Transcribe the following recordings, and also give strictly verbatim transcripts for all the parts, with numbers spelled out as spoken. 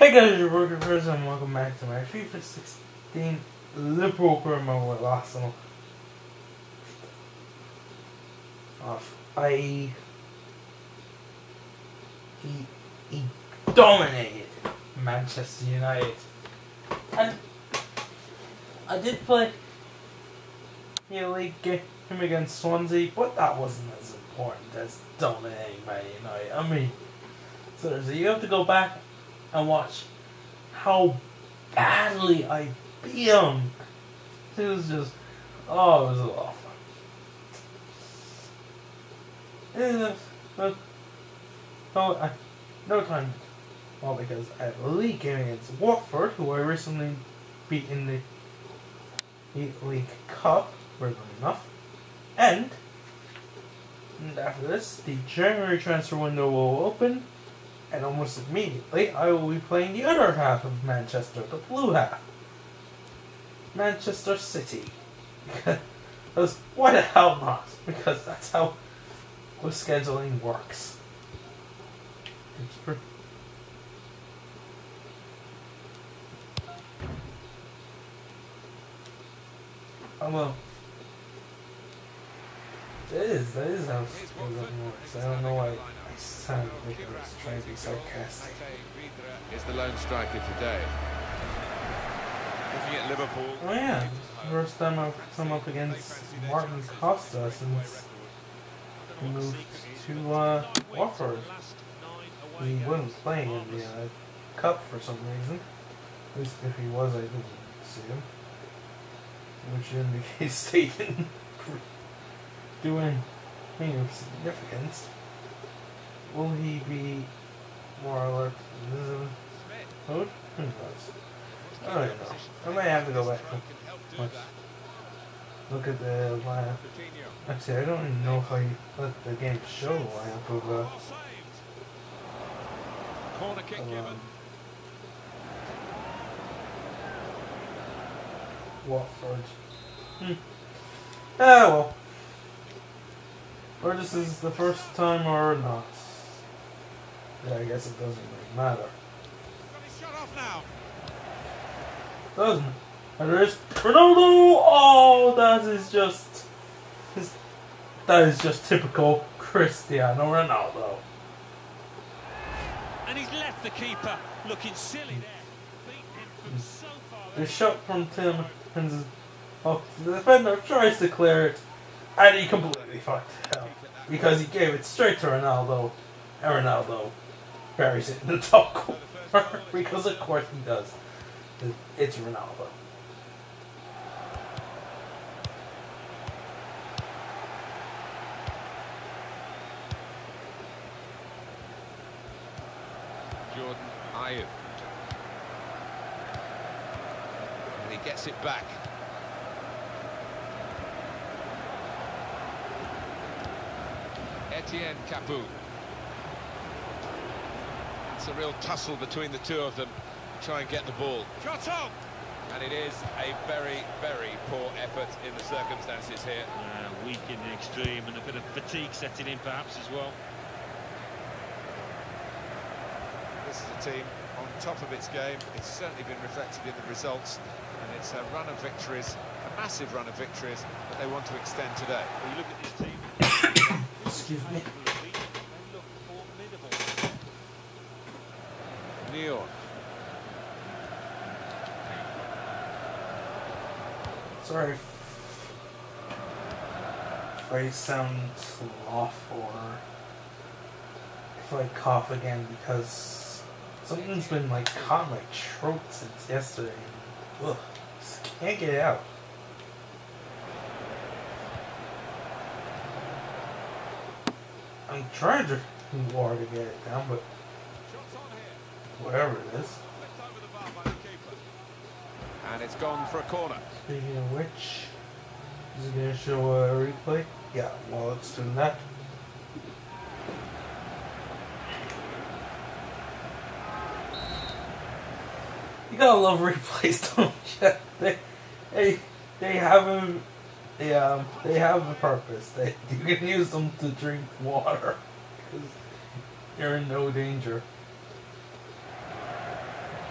Hey guys, you're working first and welcome back to my FIFA sixteen Liverpool promo with Arsenal. Off. I he, he dominated Manchester United. And I did play the league game against Swansea, but that wasn't as important as dominating Man United. I mean, seriously, you have to go back and watch how badly I beat him. It was just, oh, it was awful. And, uh, no, I, no time. Well, because I had a league game against Watford, who I recently beat in the League Cup, weirdly enough. And, and after this, the January transfer window will open. And almost immediately, I will be playing the other half of Manchester, the blue half. Manchester City. Because, why the hell not? Because that's how the scheduling works. It's pretty... Oh well. That is, that is how scheduling works. I don't know why. Sound ridiculous, trying to be sarcastic. Is the lone striker today. Looking at Liverpool. Oh yeah, first time I've come up against Martin Costa since he moved to uh, Watford. He wasn't playing in the uh, Cup for some reason. At least if he was, I didn't see him. Which indicates they didn't do anything of significance. Will he be more alert to this mode? Who knows? I don't know. I might have to go back and watch. Look at the lineup. Actually, I don't even know if I let the game show the lineup of uh, corner kick given. Watford. Hmm. Ah well. Or this is the first time or not. Yeah, I guess it doesn't really matter. Doesn't. And there is Ronaldo! Oh, that is just... That is just typical Cristiano Ronaldo. And he's left the keeper looking silly there. Beat him from so far. The shot from Tim Hens oh, the defender tries to clear it, and he completely fucked it up. Because he gave it straight to Ronaldo, and Ronaldo buries it in the top corner. Because of course he does. It's Ronaldo. Jordan Ayew. And he gets it back. Etienne Capoue. It's a real tussle between the two of them to try and get the ball. Shot on! And it is a very, very poor effort in the circumstances here. Uh, weak in the extreme and a bit of fatigue setting in perhaps as well. This is a team on top of its game. It's certainly been reflected in the results. And it's a run of victories, a massive run of victories that they want to extend today. Well, you look at this team. Excuse me. They look formidable. Neon. Sorry if I sound off or if I cough again because something's been like caught in my throat since yesterday. Ugh, just can't get it out. I'm trying to drink water to get it down, but whatever it is. And it's gone for a corner. Speaking of which, is it going to show a replay? Yeah, well, it's doing that. You gotta love replays, don't you? They, they, they have a, they, um, they have a purpose. They, you can use them to drink water because you're in no danger.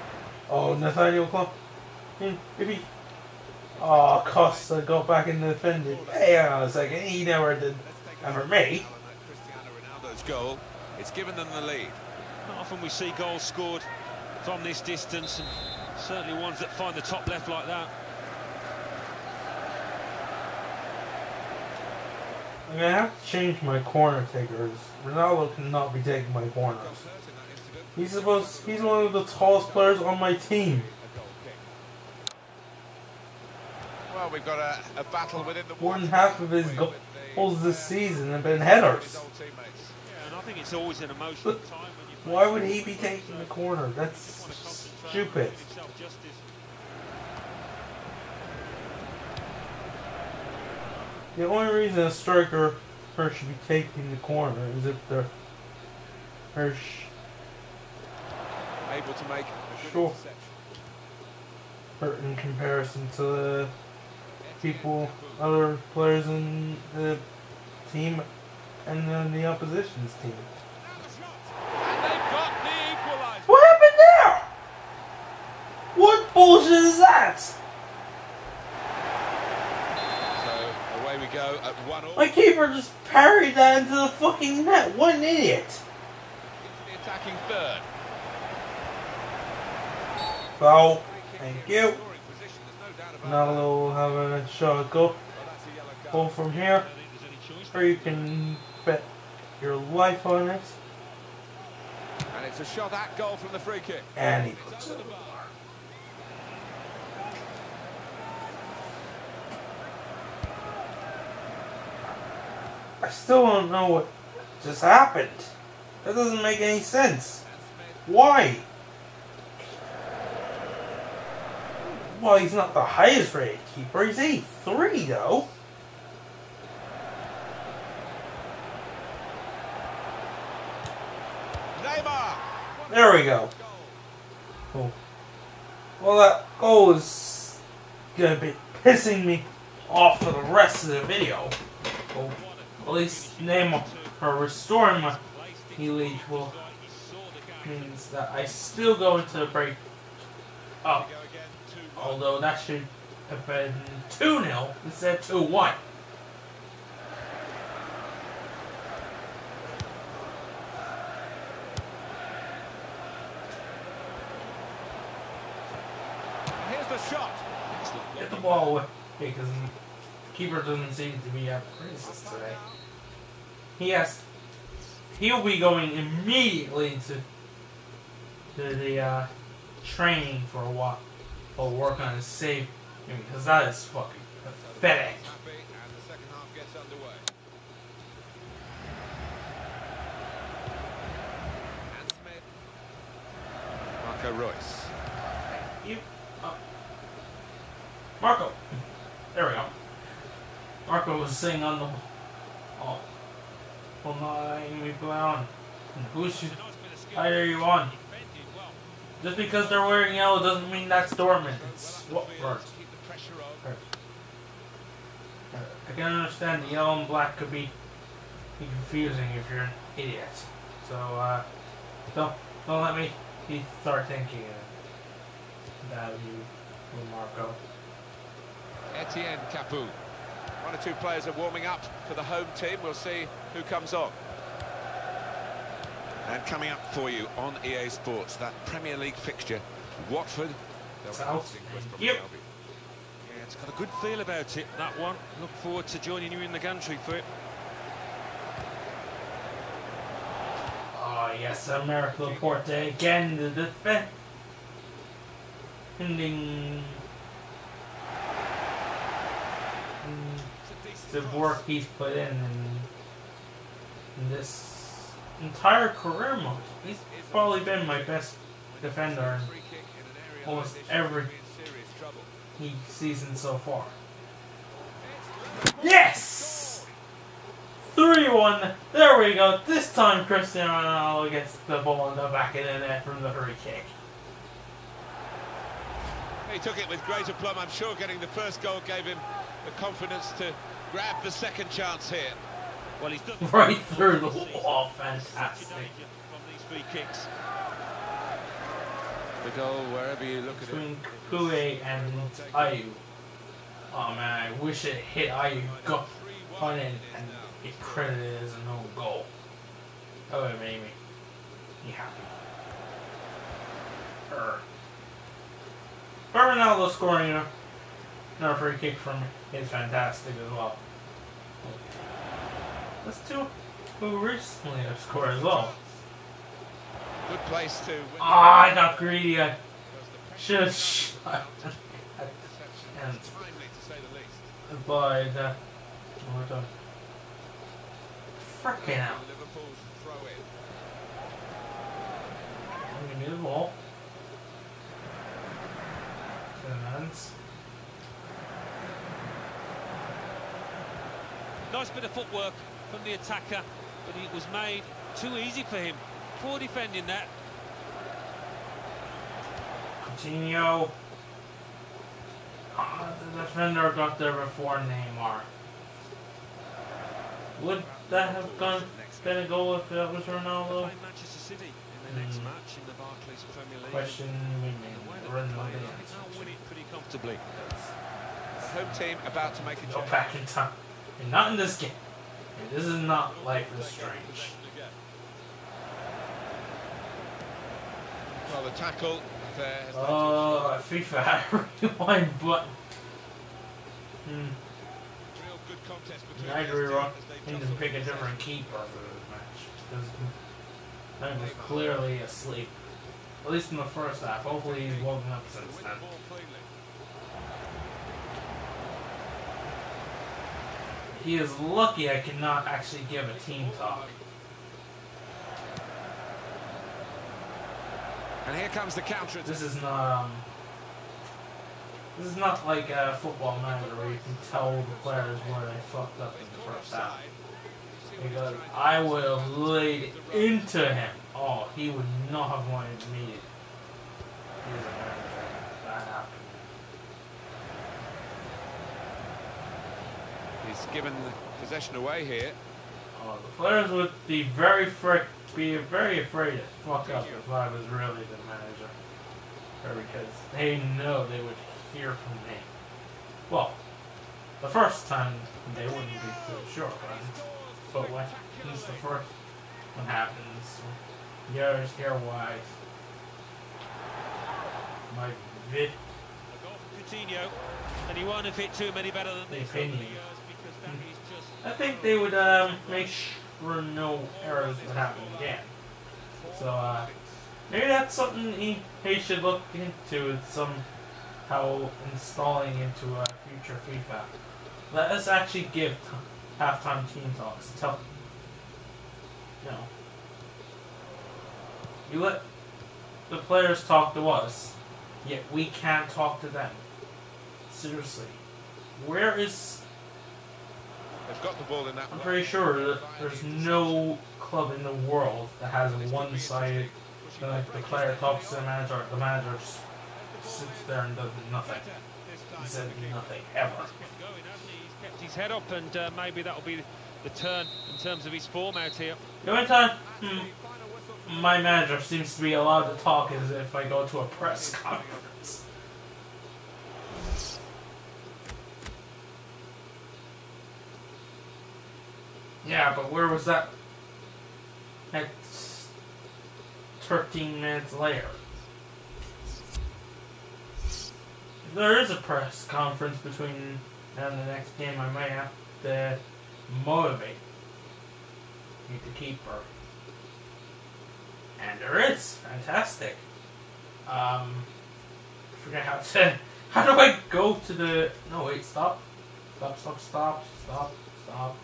Oh, Nathaniel Clough. Hmm, if he... Oh, Costa got back in the defending. Hang on a second, he never did that for me. Cristiano Ronaldo's goal. It's given them the lead. Not often we see goals scored from this distance, and certainly ones that find the top left like that. I'm gonna have to change my corner takers. Ronaldo cannot be taking my corners. He's supposed. He's one of the tallest players on my team. Well, we've got a, a battle within the More than half of his goals this season have been headers. Yeah, and I think it's always an emotional time when you. Why would he be taking the corner? That's stupid. The only reason a striker should be taking the corner is if they're, they're able to make a good Sure. interception. in comparison to the people, other players in the team and then the opposition's team. And they've got the equaliser. What happened there? What bullshit is that? So away we go at one all. My keeper just parried that into the fucking net. What an idiot. Into the attacking third. Foul. Thank you. Scoring position, there's no doubt about Now that. we'll have a shot go. Well, that's a yellow card. Go from here. Or you can bet your life on it. And it's a shot at goal from the free kick. And he puts it. I still don't know what just happened. That doesn't make any sense. Why? Well, he's not the highest rated keeper. He's eighty-three though. Neymar. There we go. Cool. Well, that goal is gonna be pissing me off for the rest of the video. Well, at least Neymar or restoring my lead will means that I still go into the break up. Although that should have been two nil instead of two one. Here's the shot. Get the ball away because the keeper doesn't seem to be at praises today. He has. He'll be going immediately into to the uh, training for a while. Or work on his save because that is fucking pathetic. Happy, and the second half gets underway. And Smith. Marco Royce. You, uh, Marco. There we go. Marco was sitting on the. Oh, well, no, we go on. Who's you? How are you on? Just because they're wearing yellow doesn't mean that's Dortmund. It's Watford. Keep the pressure on. I can understand the yellow and black could be confusing if you're an idiot. So uh, don't don't let me start thinking that you, Marco. Etienne Capoue. One or two players are warming up for the home team. We'll see who comes on. And coming up for you on E A Sports, that Premier League fixture, Watford. South. Yeah, Yep. it's got a good feel about it, that one. Look forward to joining you in the gantry for it. Oh yes, America Laporte again. The defense. Ending the work he's put in in, in this entire career mode. He's probably been my best defender in almost every season so far. Yes! three one. There we go. This time Cristiano Ronaldo gets the ball in the back of the net from the free kick. He took it with great aplomb. I'm sure getting the first goal gave him the confidence to grab the second chance here. Well, he's done Right through the wall. Fantastic. from these free kicks. The goal, wherever you look between at it. Kue and Ayu. Oh man, I wish it hit Ayu go on it and it credited as an own goal. That would have made me be happy. Er. But Ronaldo scoring a, another free kick from is fantastic as well. Let's do who recently have scored as well. Good place to win. Ah, I got greedy. I should have shot. And Timely, to say the least. by the what the frickin' out. Liverpool's throw in. Give me the ball. Hands. Nice bit of footwork from the attacker, but it was made too easy for him. Poor defending that. Coutinho. Ah, the defender got there before Neymar. Would that have gone, been a goal if that was Ronaldo? Playing Manchester City in their next Mm. match in the Barclays Premier League. Question we The way made. that Ronaldo they play, the I think they'll answer. win it pretty comfortably. The home team about to make a Go change. back in time. And not in this game. And this is not Life is Strange. Well, the tackle there has led to a Oh, FIFA had a rewind button. Hmm. real good contest between I these agree, two Rock. as they Need to jostle pick a for different keeper for this match. Because that was clearly asleep. At least in the first half. Hopefully he's woken up possession. since Win then. the ball cleanly. He is lucky I cannot actually give a team talk. And here comes the counter. This is not um, this is not like a football manager where you can tell the players where they fucked up in the first half. Because I would have laid into him. Oh, he would not have wanted me. He's a manager. That happened. He's given the possession away here. Oh, the players would be very frick, be very afraid to fuck up if I was really the manager, or because they know they would hear from me. Well, the first time they wouldn't be too sure, right? But when this is the first one happens, you always hear why my vid. A goal from Coutinho, and he won't have hit too many better than They this pay over the me. years, because that is just I think they would um, make sure no errors would happen again. So uh, maybe that's something he, he should look into, is somehow installing into a future FIFA. Let us actually give t halftime team talks. Tell, you know, you let the players talk to us, yet we can't talk to them. Seriously, where is? They've got the ball in that I'm one. pretty sure that there's no club in the world that has a one-sided, uh, like the player talks to the manager, the manager just sits there and does nothing. He said nothing, ever. kept going, hasn't he? He's kept his head up, and uh, maybe that'll be the turn in terms of his form out here. The only time hmm, my manager seems to be allowed to talk is if I go to a press conference. Yeah, but where was that? At thirteen minutes later. If there is a press conference between now and the next game, I might have to motivate you to keep her. And there is. Fantastic. Um, I forget how to... How do I go to the... No, wait, stop. Stop, stop, stop, stop, stop.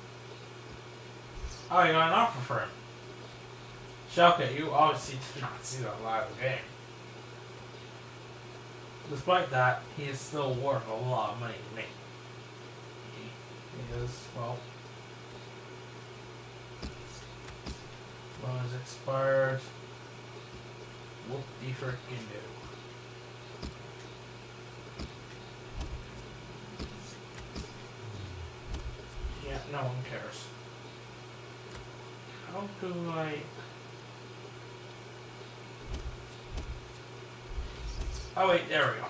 Oh, you got an offer for him. Schalke, you obviously did not see that live game. Despite that, he is still worth a lot of money to me. He, he is, well... Loan is expired. Whoop-de frickin' do. Yeah, no one cares. How do I... Oh wait, there we go.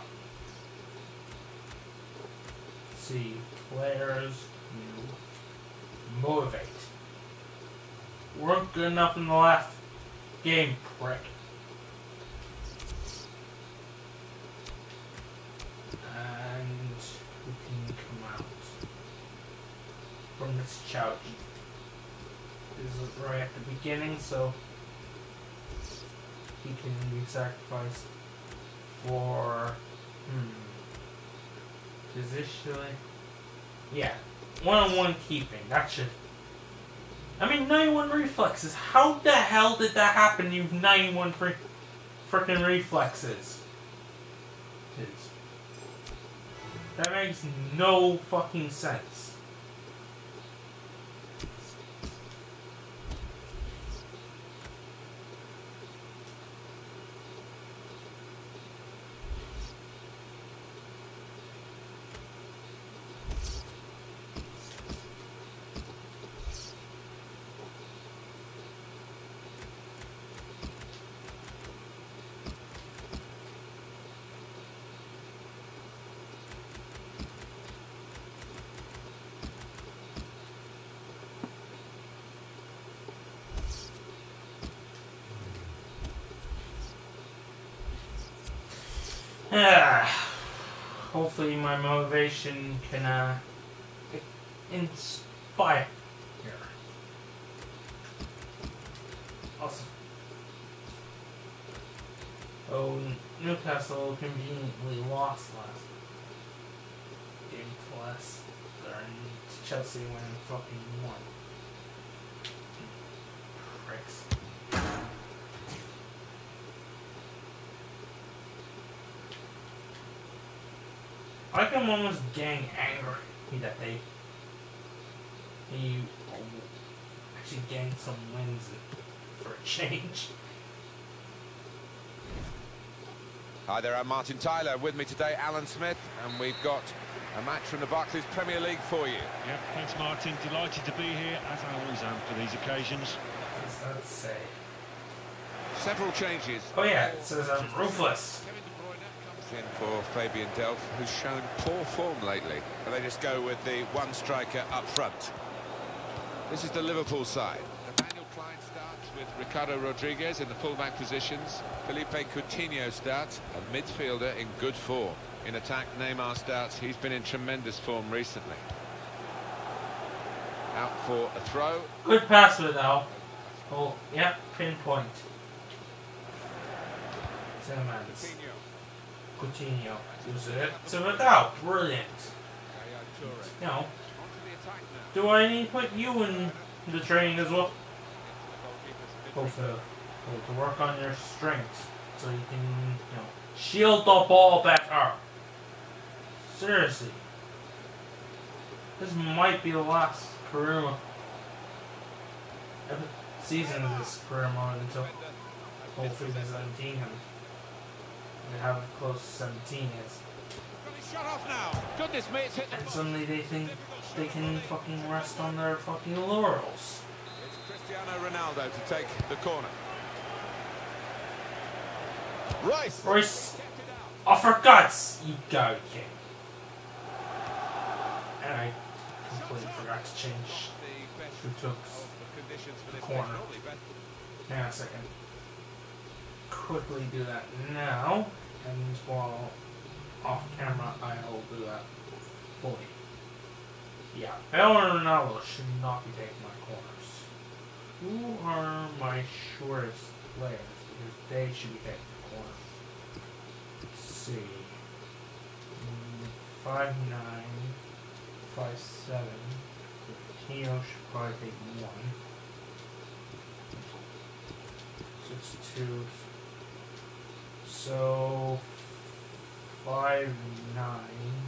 See, players you motivate. Weren't good enough in the last game, prick. And we can come out from this challenge. This is right at the beginning, so he can be sacrificed for hmm positionally. Yeah. One-on-one keeping. That should. I mean, ninety-one reflexes. How the hell did that happen? You've ninety-one free freaking reflexes. Jeez. That makes no fucking sense. Ah, hopefully my motivation can uh, inspire here. Awesome. Oh, Newcastle conveniently lost last game to Leicester, and Chelsea went and fucking won. Pricks. I like I'm almost getting angry that they he actually gained some wins for a change. Hi there, I'm Martin Tyler. With me today, Alan Smith, and we've got a match from the Barclays Premier League for you. Yep, thanks Martin. Delighted to be here, as I always am for these occasions. What does that say? Several changes. Oh yeah, it says I'm ruthless. In for Fabian Delph, who's shown poor form lately. And they just go with the one striker up front. This is the Liverpool side. Nathaniel Klein starts with Ricardo Rodriguez in the fullback positions. Felipe Coutinho starts, a midfielder in good form. In attack, Neymar starts. He's been in tremendous form recently. Out for a throw. Good pass with now. Oh, yeah, pinpoint. Tillmans. Coutinho. Use it. To it out. Brilliant. You know. Do I need to put you in the training as well? Hopefully. To work on your strengths. So you can, you know, shield the ball better. Seriously. This might be the last career season of this career mode until hopefully the seventeen and and how close seventeen is. Shut off now. Goodness me, it's hit the And suddenly they think they can fucking rest on their fucking laurels. It's Cristiano Ronaldo to take the corner. Rice. Royce, oh for guts, you go, king. And I completely forgot to change who took the corner. Hang on a second. Quickly do that now, and while off camera, I'll do that fully. Yeah, Bale and Ronaldo should not be taking my corners. Who are my shortest players? Because they should be taking the corner. Let's see. Mm, five nine, five seven. Coutinho should probably take one. Six two. So five nine.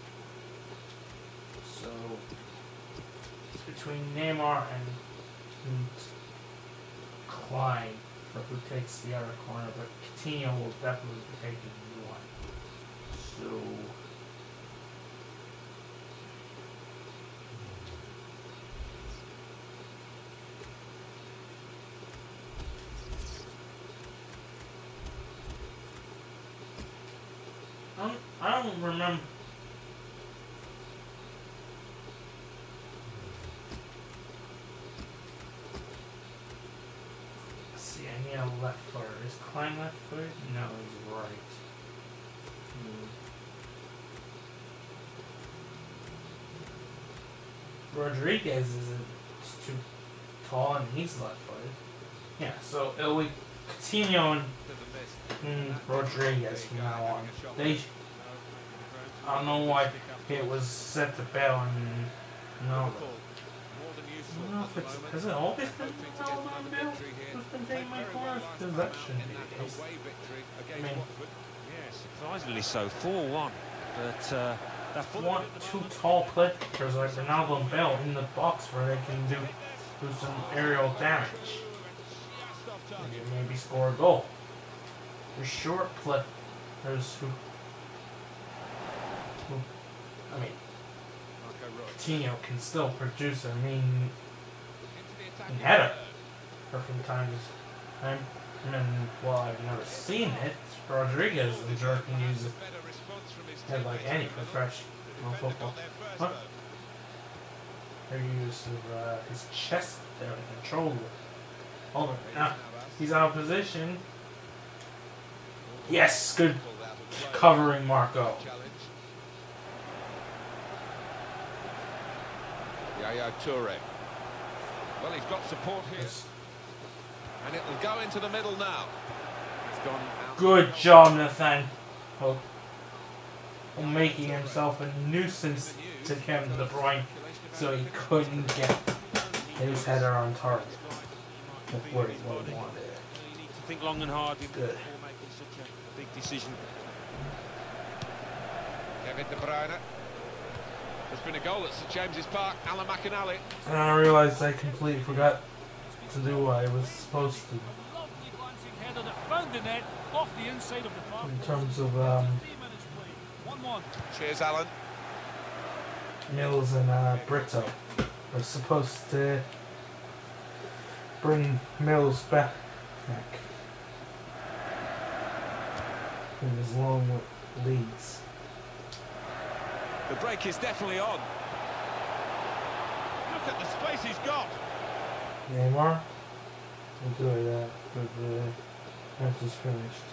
So it's between Neymar and, and Klein for who takes the other corner, but Coutinho will definitely be taking one. So I don't remember. Let's see, I need a left footer. Is Klein left footed? No, he's right. Hmm. Rodriguez isn't too tall and he's left footed. Yeah, so it'll be Coutinho and mm, Rodriguez from now on. They, I don't know why it was set to Bale and no. I don't know if it's, has it always been Ronaldo and Bale who's been taking my corners? Because that shouldn't be the case. I mean, yeah, surprisingly so, four one. But uh, that want two tall players like Ronaldo and Bale in the box where they can do, do some aerial damage. Maybe, maybe score a goal. There's short players who, who, I mean, Coutinho can still produce. I mean, he had a from time to time. I mean, well, I've never seen it. Rodriguez the jerk can use it. Head like any professional football. What? Their use of uh, his chest there to control it. Hold on. Now, he's out of position. Yes, good covering Marco. Yaya Toure. Well, he's got support here. Yes. And it will go into the middle now. It's gone out. Good job, Nathan. Oh. Making himself a nuisance to Kevin De Bruyne so he couldn't get his header on target. That's what he wanted. You need to think long and hard before Good. making such a big decision. Kevin De Bruyne. There's been a goal at St James's Park. Alan McInally. And I realized I completely forgot to do what I was supposed to. In terms of um, Cheers, Alan. Mills and uh, Brito were supposed to bring Mills back. back. He was long with Leeds. The break is definitely on. Look at the space he's got. Neymar, enjoy that, but the match is finished.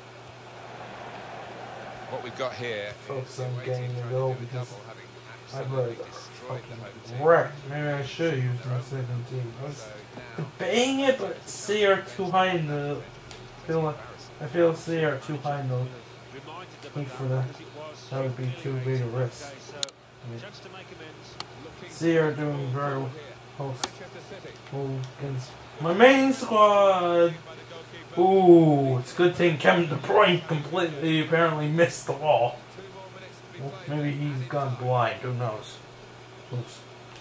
What we've got here. Focus on getting the goal because I played fucking wrecked. Maybe I should use my second team. I was debating it, but C are too high in the. Feel like, I feel C are too high in the league for that. That would be too big a risk. I mean, C are doing very well against my main squad. Ooh, it's a good thing Kevin De Bruyne completely apparently missed the ball. Well, maybe he's gone blind, who knows. Oops.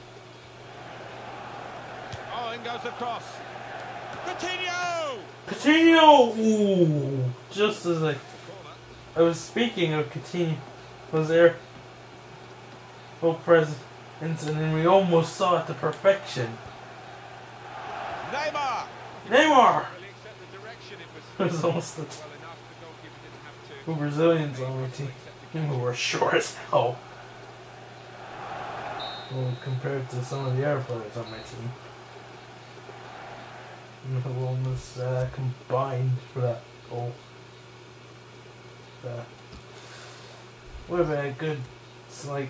Oh, in goes the cross. Coutinho! Coutinho! Ooh, just as I, I was speaking of Coutinho, was there no presence, and we almost saw it to perfection. Neymar! Neymar! It was almost the two Brazilians on my team who were short as hell. Well, compared to some of the other players on my team. Who almost uh, combined for that goal. Uh, would have been a good, it's like,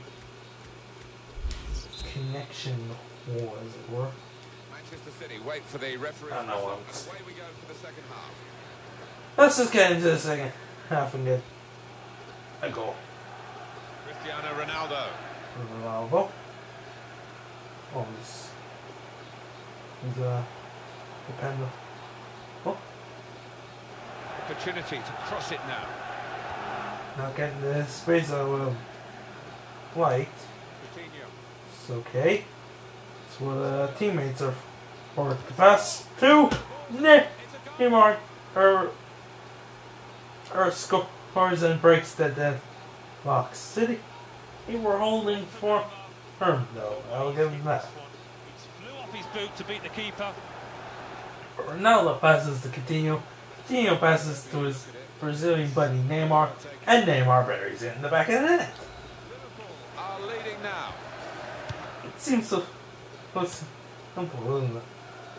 connection war, as it were. Manchester City wait for the referee. I know what. Away we go for the second half. Let's just get into the second half and get a goal. Cristiano Ronaldo. Ronaldo. Oh, he's he's uh dependent. Oh, Opportunity to cross it now. not getting the space I would have liked. Coutinho. It's okay. It's what uh, teammates are for. The pass to Neymar, or or scores and breaks the dead box. City, they were holding for firm though. I'll give him that. Flew off his boot to beat the keeper. Ronaldo passes to Coutinho. Coutinho passes to his Brazilian buddy Neymar, and Neymar buries it in the back of the net. Are leading now. It seems so, so simple, isn't it?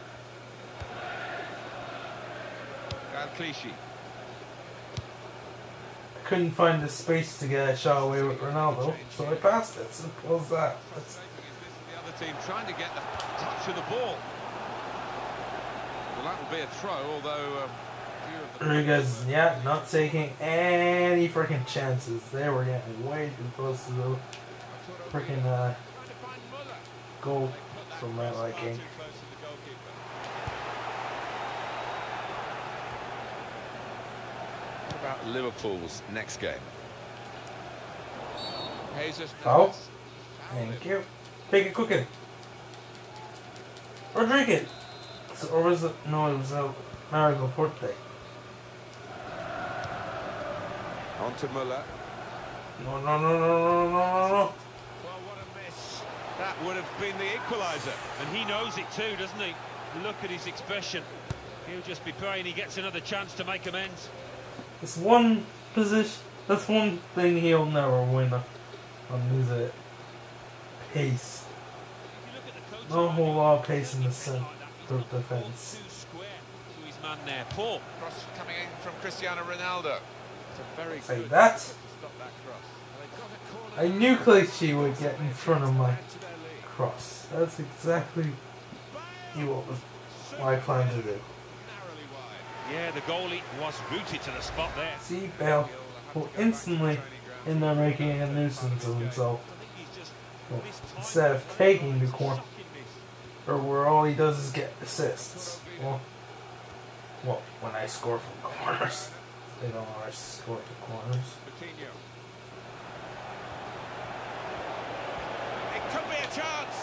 Clichy. I couldn't find the space to get a shot away with Ronaldo, so I passed it. Simple as that. That's the other team trying to get the touch of the ball. Well, that will be a throw, although... Um, Rodriguez, yeah, not taking any freaking chances. They were getting way too close to the freaking uh, goal for my liking. What about Liverpool's next game? Jesus. Oh, thank you. Take it quickly. Rodriguez. So, or was it? No, it was uh, Mario Porte. On to Muller. No, no, no, no, no, no, no, no. Well, what a miss. That would have been the equaliser. And he knows it too, doesn't he? Look at his expression. He'll just be praying he gets another chance to make amends. It's one position. That's one thing he'll never win on his uh, pace. Not a whole lot of pace in the center of defense. His man there, Paul. Cross coming in from Cristiano Ronaldo. It's a very Say good that. to stop that cross. I knew Clichy would get in front of my cross. That's exactly what was my plan to do. Yeah, the goalie was rooted to the spot there. See, Bale will instantly in there making a nuisance of himself. Well, instead of taking the corner, or where all he does is get assists. Well, well, when I score from corners, they don't always score from corners. It could be a chance.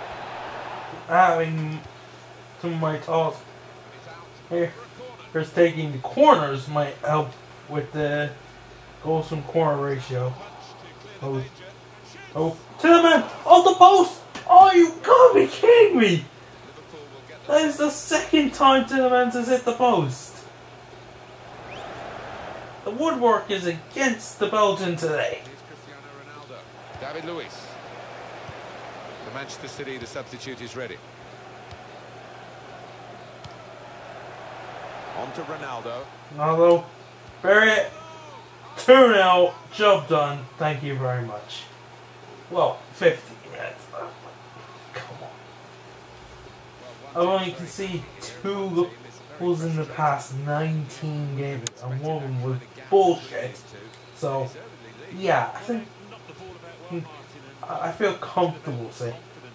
Having some of my toss here, here's taking the corners might help with the goals from corner ratio. Oh, oh, Tillman off the post! Oh, you gotta be kidding me! That is the second time Tillemans has hit the post. The woodwork is against the Belgian today. Here's Cristiano Ronaldo. David Luiz. For Manchester City, the substitute is ready. On to Ronaldo. Ronaldo, bury it. two nil, job done. Thank you very much. Well, fifty minutes left. Come on. I've only conceded two goals in the past nineteen games, and one of them was bullshit. So, yeah, I think I feel comfortable saying,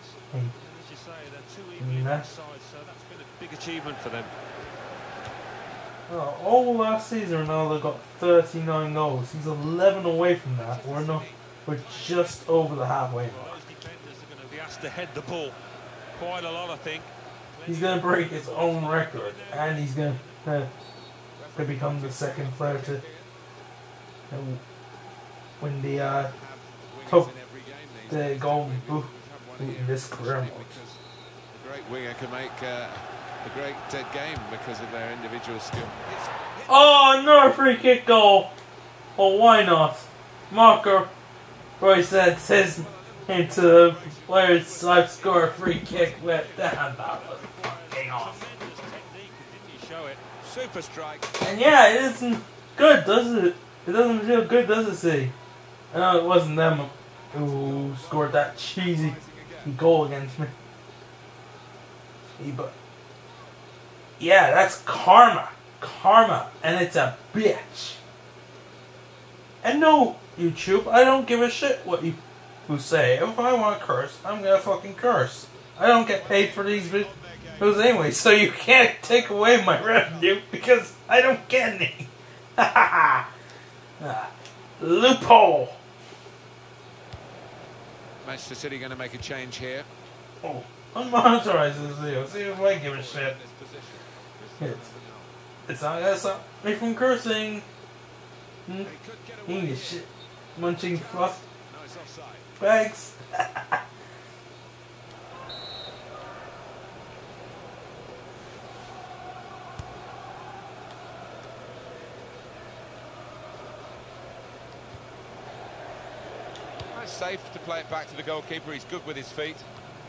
hey, nah. Big achievement for them. Oh, all last season Ronaldo got thirty-nine goals. He's eleven away from that. We're not. We're just over the halfway mark. Those defenders are going to be asked to head the ball quite a lot, I think. He's going to break his own record, and he's going to, uh, to become the second player to uh, win the uh, top the Golden Boot in this career mode. A great winger can make uh, a great uh, game because of their individual skill. Oh, another free kick goal! Well, why not? Marker Royce said says into the players I've scored a free kick with. Damn, that was fucking awesome. Super strike. And yeah, it isn't good, does it? It doesn't feel good, does it, see? I know it wasn't them who scored that cheesy goal against me. But yeah, that's karma. Karma. And it's a bitch. And no, YouTube, I don't give a shit what you who say. If I want to curse, I'm gonna fucking curse. I don't get paid for these videos anyway, so you can't take away my revenue because I don't get any. Ha ha ha. Loophole. Manchester City going to make a change here. Oh, unmonetized this video. See if I give a shit. It's, it's not gonna stop me from cursing. Hmm? Eating a shit. Munching fuck. Bags. Quite safe to play it back to the goalkeeper. He's good with his feet.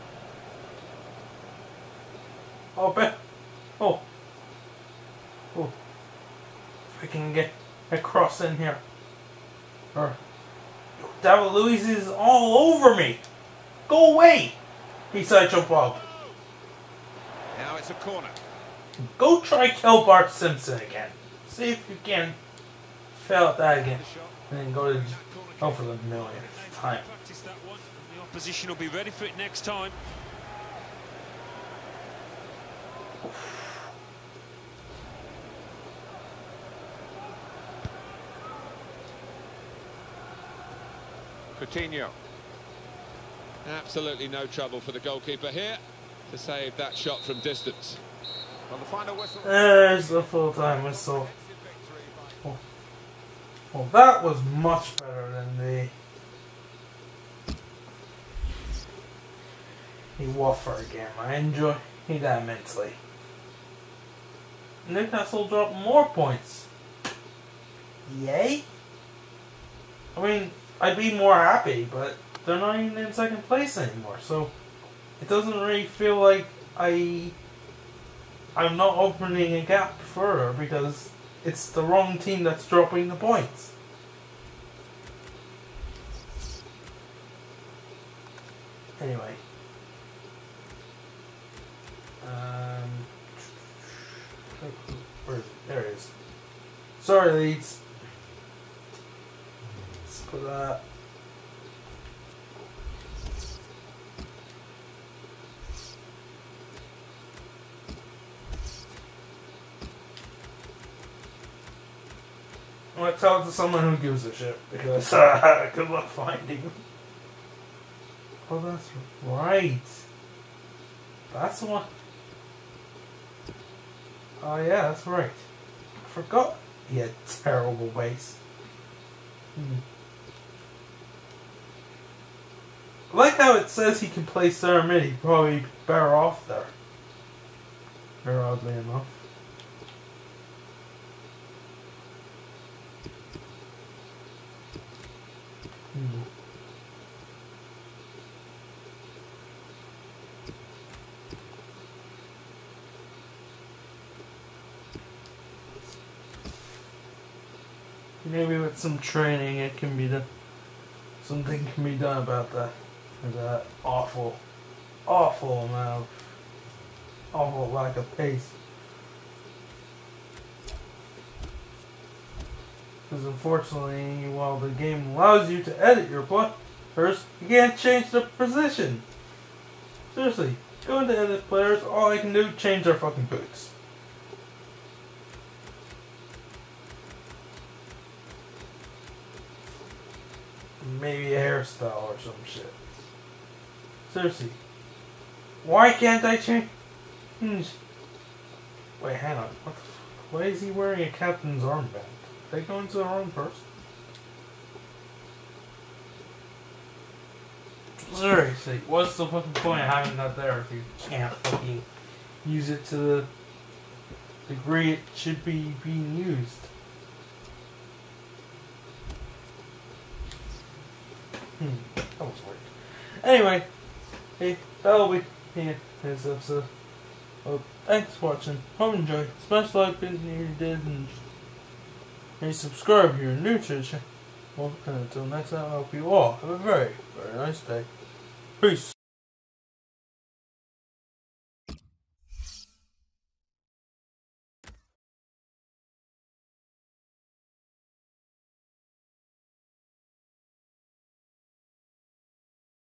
Oh, bet. Oh. Oh. If I can get a cross in here. Or. David Luiz is all over me. Go away. Beside your Bob. Now it's a corner. Go try kill Bart Simpson again. See if you can fail at that again. And then go to go for the millionth time. Practice that one, and the opposition will be ready for it next time. Coutinho. Absolutely no trouble for the goalkeeper here to save that shot from distance. On the final whistle. There's the full-time whistle. Oh. Well, that was much better than the the Watford game. I enjoyed that immensely. Newcastle dropped more points. Yay? I mean, I'd be more happy, but they're not even in second place anymore, so it doesn't really feel like I I'm not opening a gap further because it's the wrong team that's dropping the points. Anyway. Um, where is it? There it is. Sorry, Leeds. Let's put that. I'm gonna tell it to someone who gives a shit because uh, good luck finding. Oh, that's right. That's the one. Oh yeah, that's right. I forgot he had terrible base. Hmm. I like how it says he can play center mid. He'd probably be better off there. Very oddly enough. Hmm. Maybe with some training it can be done. Something can be done about that. That awful, awful amount of, awful lack of pace. Because unfortunately, while the game allows you to edit your players, you can't change the position. Seriously, go into edit players, all I can do is change their fucking boots. Maybe a hairstyle or some shit. Seriously. Why can't I change? Wait, hang on. What the f Why is he wearing a captain's armband? Are they going to the wrong person? Seriously, what's the fucking point of having that there if you can't fucking use it to the degree it should be being used? Hmm, that was weird. Anyway, hey, that'll be here this episode. Well, thanks for watching. Hope you enjoyed. Smash the like button if you did, and hey, subscribe if you're new to the channel. Well, and until next time, I hope you all have a very, very nice day. Peace.